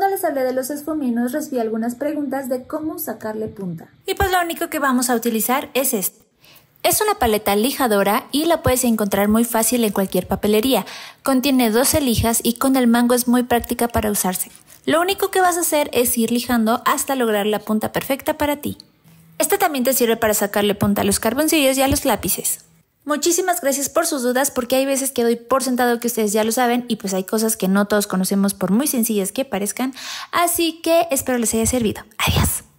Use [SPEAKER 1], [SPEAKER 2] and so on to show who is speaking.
[SPEAKER 1] Cuando les hablé de los esfuminos recibí algunas preguntas de cómo sacarle punta.
[SPEAKER 2] Y pues lo único que vamos a utilizar es esto. Es una paleta lijadora y la puedes encontrar muy fácil en cualquier papelería. Contiene 12 lijas y con el mango es muy práctica para usarse. Lo único que vas a hacer es ir lijando hasta lograr la punta perfecta para ti. Esta también te sirve para sacarle punta a los carboncillos y a los lápices. Muchísimas gracias por sus dudas, porque hay veces que doy por sentado que ustedes ya lo saben y pues hay cosas que no todos conocemos por muy sencillas que parezcan, así que espero les haya servido. Adiós.